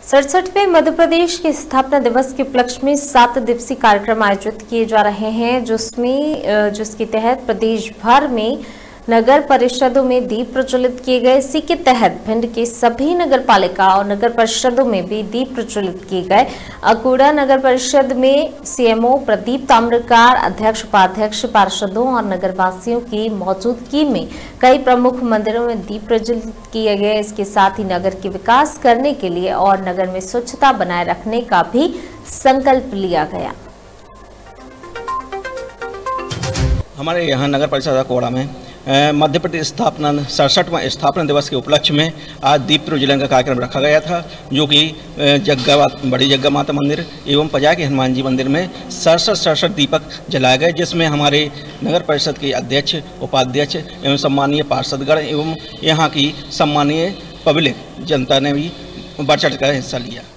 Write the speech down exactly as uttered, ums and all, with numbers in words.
सड़सठवें मध्य प्रदेश के स्थापना दिवस के उपलक्ष्य में सात दिवसीय कार्यक्रम आयोजित किए जा रहे हैं, जिसमें जिसके तहत प्रदेश भर में नगर परिषदों में दीप प्रज्वलित किए गए। इसी के तहत भिंड के सभी नगर पालिका और नगर परिषदों में भी दीप प्रज्वलित किए गए। अकोड़ा नगर परिषद में सीएमओ प्रदीप ताम्रकार, अध्यक्ष, उपाध्यक्ष, पार्षदों और नगरवासियों की मौजूदगी में कई प्रमुख मंदिरों में दीप प्रज्वलित किए गए। इसके साथ ही नगर के विकास करने के लिए और नगर में स्वच्छता बनाए रखने का भी संकल्प लिया गया। हमारे यहाँ नगर परिषद अकोड़ा में मध्य प्रदेश स्थापना सड़सठवां स्थापना दिवस के उपलक्ष्य में आज दीप प्रज्वलन का कार्यक्रम रखा गया था, जो कि जग्गा बड़ी जग्गा माता मंदिर एवं पजा के हनुमान जी मंदिर में सड़सठ सड़सठ दीपक जलाए गए, जिसमें हमारे नगर परिषद के अध्यक्ष, उपाध्यक्ष एवं सम्मानीय पार्षदगण एवं यहाँ की सम्मानीय पब्लिक जनता ने भी बढ़ चढ़ कर हिस्सा लिया।